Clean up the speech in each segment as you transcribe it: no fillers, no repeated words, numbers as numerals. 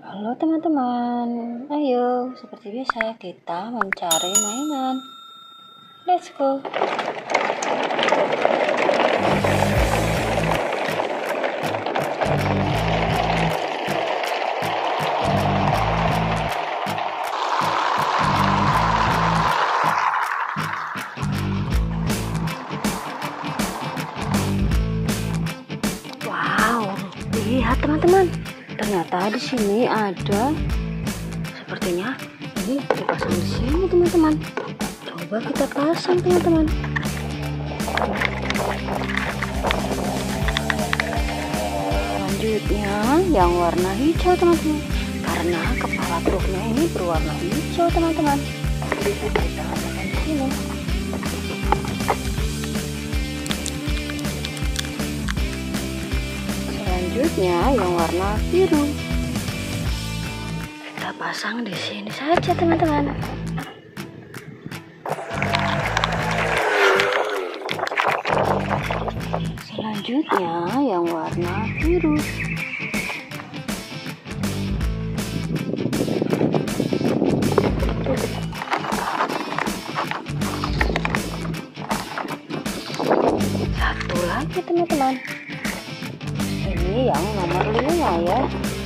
Halo teman-teman, ayo seperti biasa kita mencari mainan. Let's go. Wow, lihat teman-teman. Ternyata di sini ada, sepertinya ini dipasang di sini teman-teman. Coba kita pasang teman-teman. Selanjutnya yang warna hijau teman-teman, karena kepala truknya ini berwarna hijau teman-teman. Kita pasang di sini. Selanjutnya yang warna biru, kita pasang di sini saja teman-teman. Selanjutnya yang warna biru, satu lagi teman-teman. Ini yang nomor 5 ya.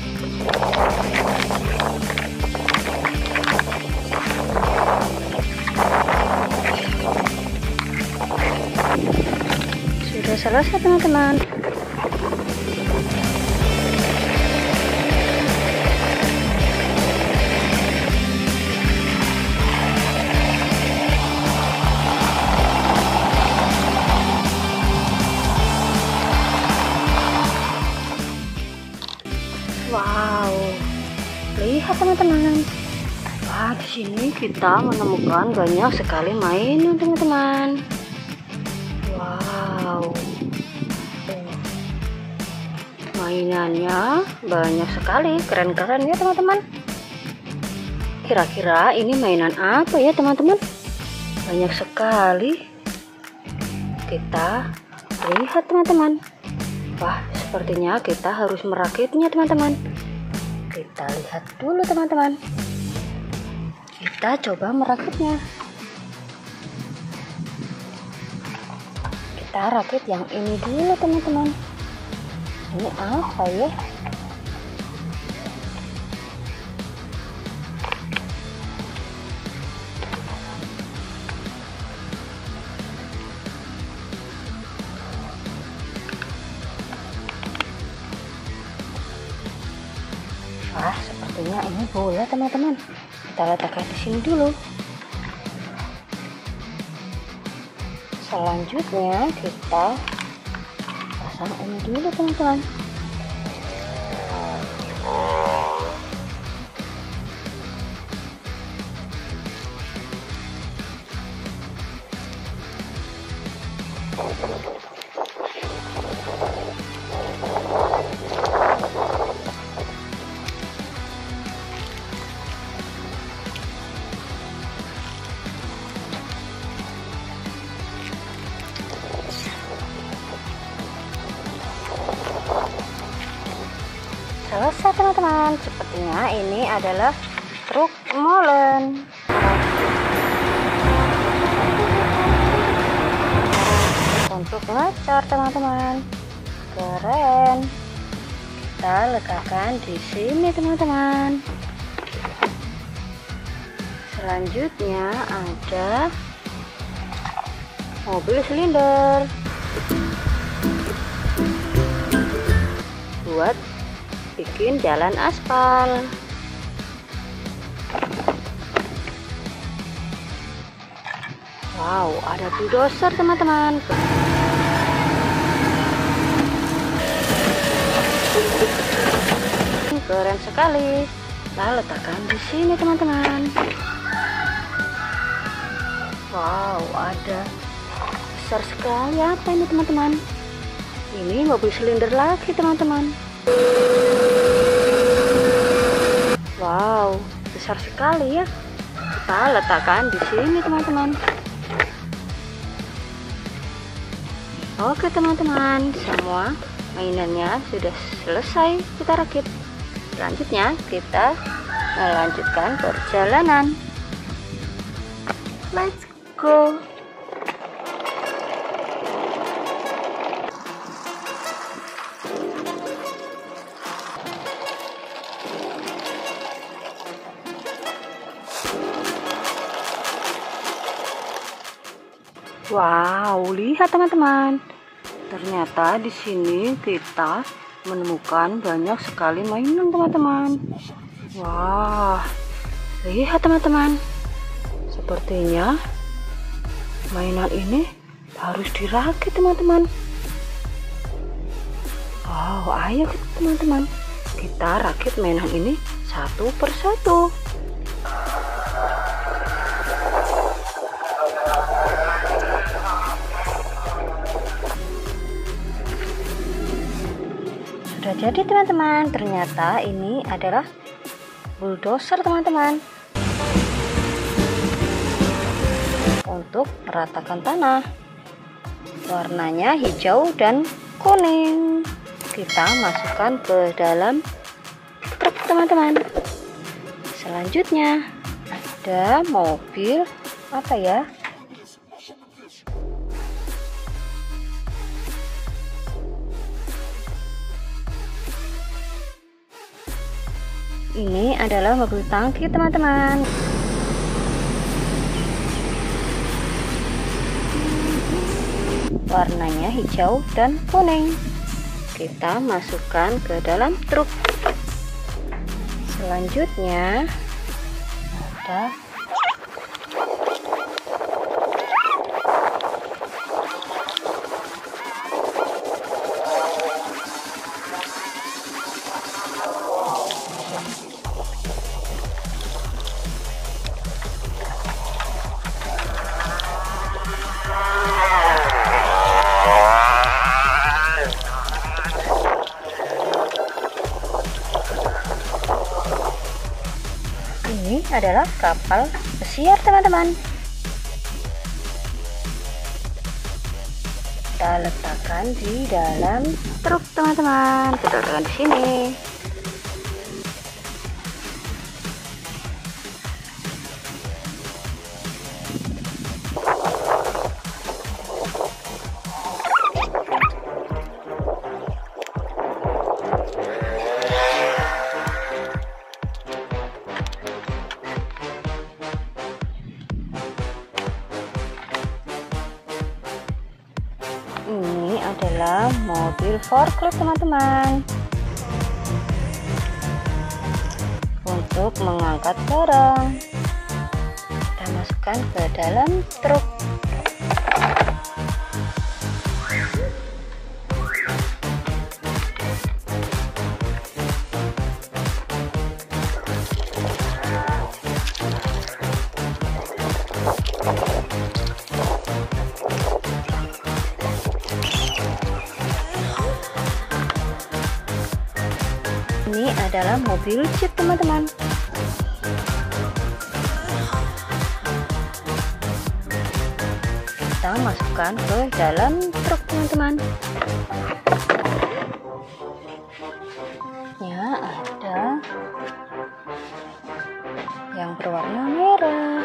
Sudah selesai teman-teman. Wow, lihat teman-teman. Wah, di sini kita menemukan banyak sekali mainan teman-teman. Wow, mainannya banyak sekali, keren-keren ya teman-teman. Kira-kira ini mainan apa ya teman-teman? Banyak sekali. Kita lihat teman-teman. Wah, sepertinya kita harus merakitnya teman-teman. Kita lihat dulu teman-teman. Kita coba merakitnya. Kita rakit yang ini dulu teman-teman. Ini apa ya? Wah, sepertinya ini bola teman-teman. Kita letakkan di sini dulu. Selanjutnya kita pasang ini dulu teman-teman. Selesai teman-teman. Sepertinya ini adalah truk molen. Untuk ngecor teman-teman, keren. Kita letakkan di sini teman-teman. Selanjutnya ada mobil silinder buat bikin jalan aspal. Wow, ada bulldozer teman-teman. Keren sekali. Kita letakkan di sini teman-teman. Wow, ada besar sekali. Apa ini teman-teman? Ini mobil silinder lagi teman-teman. Wow, besar sekali ya. Kita letakkan di sini teman-teman. Oke teman-teman, semua mainannya sudah selesai kita rakit. Selanjutnya kita melanjutkan perjalanan. Let's go. Wow, lihat teman-teman. Ternyata di sini kita menemukan banyak sekali mainan teman-teman. Wah, lihat teman-teman. Sepertinya mainan ini harus dirakit teman-teman. Oh, ayo teman-teman, kita rakit mainan ini satu persatu. Sudah jadi teman-teman. Ternyata ini adalah bulldozer teman-teman, untuk meratakan tanah. Warnanya hijau dan kuning. Kita masukkan ke dalam truk teman-teman. Selanjutnya ada mobil apa ya? Ini adalah mobil tangki teman-teman. Warnanya hijau dan kuning. Kita masukkan ke dalam truk. Selanjutnya ada ini adalah kapal pesiar teman-teman. Kita letakkan di dalam truk teman-teman. Kita letakkan di sini. Ini adalah mobil forklift teman-teman, untuk mengangkat barang. Kita masukkan ke dalam truk. Ini adalah mobil jeep teman-teman. Kita masukkan ke dalam truk teman-teman. Ya, ada yang berwarna merah.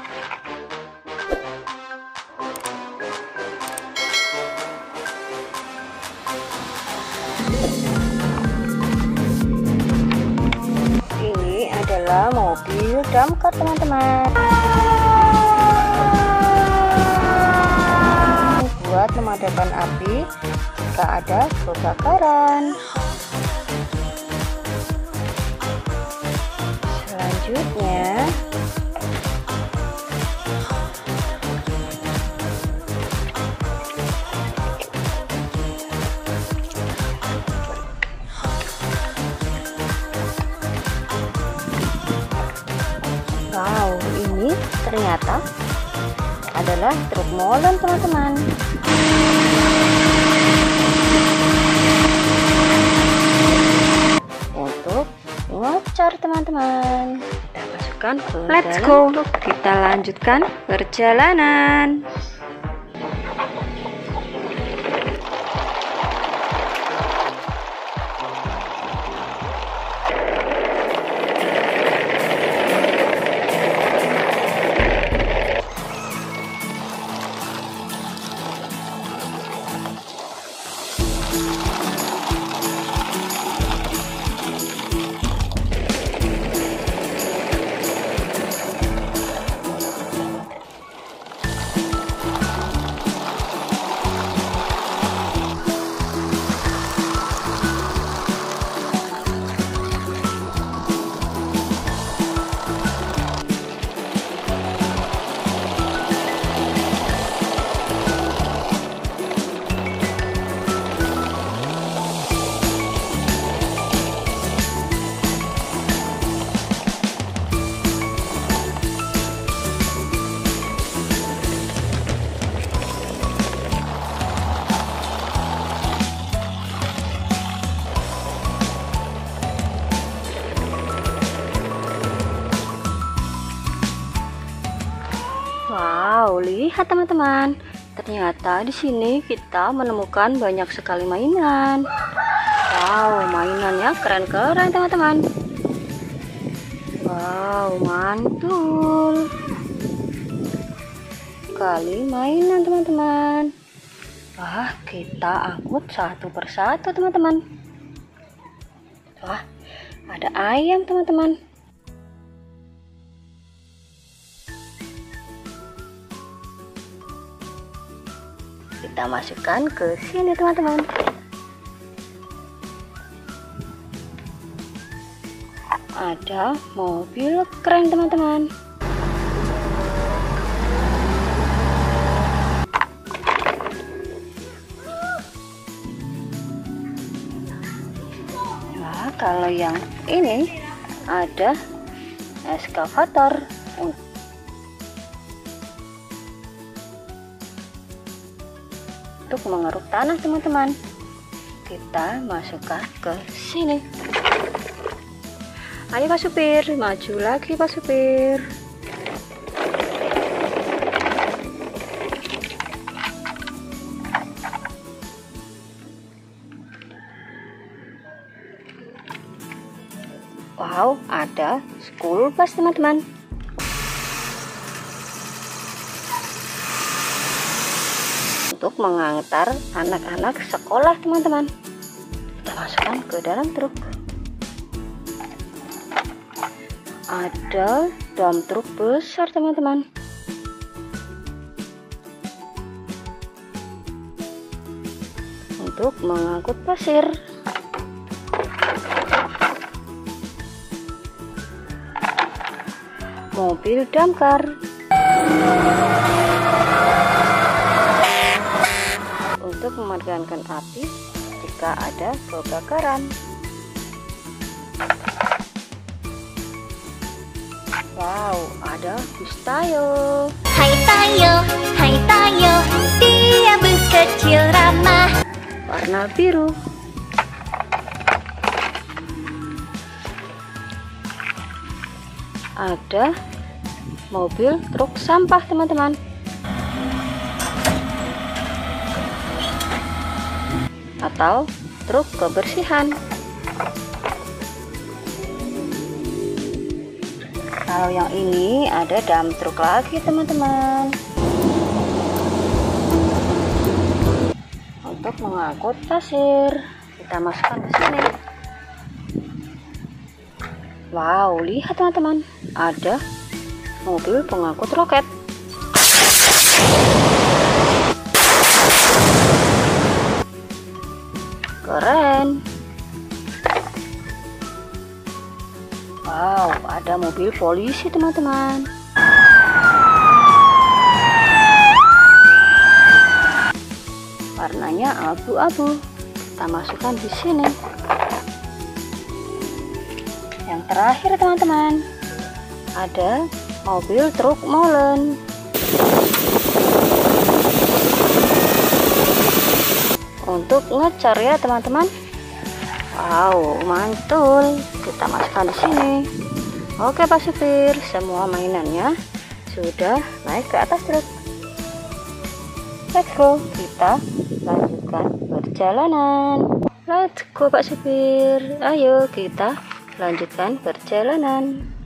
Adalah mobil damkar teman-teman, buat memadamkan api jika ada kebakaran. Selanjutnya wow, ini ternyata adalah truk molen teman-teman. Untuk ngocor teman-teman. Kita masukkan ke Let's dalam truk. Kita lanjutkan perjalanan. Wow, lihat teman-teman. Ternyata di sini kita menemukan banyak sekali mainan. Wow, mainannya keren-keren teman-teman. Wow, mantul. Kali mainan teman-teman. Wah, kita angkut satu persatu teman-teman. Wah, ada ayam teman-teman. Kita masukkan ke sini teman-teman. Ada mobil keren teman-teman. Nah, kalau yang ini ada eskavator untuk mengeruk tanah teman-teman. Kita masukkan ke sini. Ayo Pak Supir, maju lagi Pak Supir. Wow, ada school bus teman-teman. Untuk mengantar anak-anak sekolah teman-teman. Kita masukkan ke dalam truk. Ada dump truk besar teman-teman. Untuk mengangkut pasir. Mobil damkar. Untuk memadamkan api jika ada kebakaran. Wow, ada bus Tayo. Hai Tayo, dia bus kecil ramah. Warna biru. Ada mobil truk sampah teman-teman. Atau truk kebersihan. Kalau yang ini ada dump truk lagi teman-teman. Untuk mengangkut pasir, kita masukkan ke sini. Wow, lihat teman-teman, ada mobil pengangkut roket. Keren. Wow, ada mobil polisi teman-teman. Warnanya abu-abu. Kita masukkan di sini. Yang terakhir teman-teman, ada mobil truk molen. Untuk ngecor ya teman-teman. Wow, mantul. Kita masukkan di sini. Oke Pak Supir, semua mainannya sudah naik ke atas truk. Let's go, kita lanjutkan perjalanan. Let's go Pak Supir, ayo kita lanjutkan perjalanan.